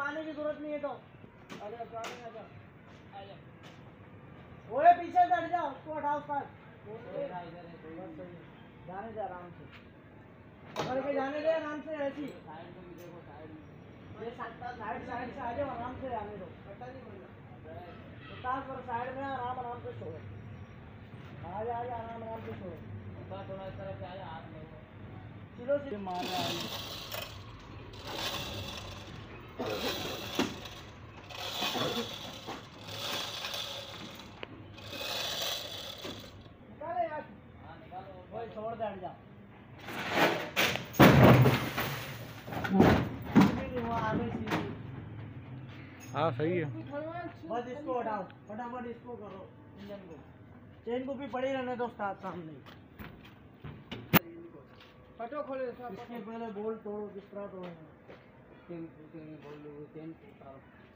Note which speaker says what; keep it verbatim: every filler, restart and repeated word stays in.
Speaker 1: पानी की जरूरत नहीं है तो अरे पानी आ जा आ जा ओए पीछे से हट जा उसको हटाओ उस्ताद जाने दे आराम से पकड़ के जाने दे आराम से ऐसी साइड में भी देखो साइड में ये साइड साइड से आ जाओ आराम से आने दो पता नहीं बनना उस्ताद पर साइड में आराम आराम से छोड़ो आ जा आ जा आराम आराम से छोड़ो थोड़ा थोड़ा इस तरफ से आ जा हाथ में चिलो से मार रहा है निकाले यार हाँ निकालो वही छोड़ दे हट जा
Speaker 2: हाँ सही है
Speaker 1: बस इसको हटाओ फटाफट इसको करो इंजन को चेन को भी पड़ी रहने दो उस्ताद सामने फटो खोले इसके पहले बोल्ट तोड़ो किस तरह तोड़ो चेन बोल चेन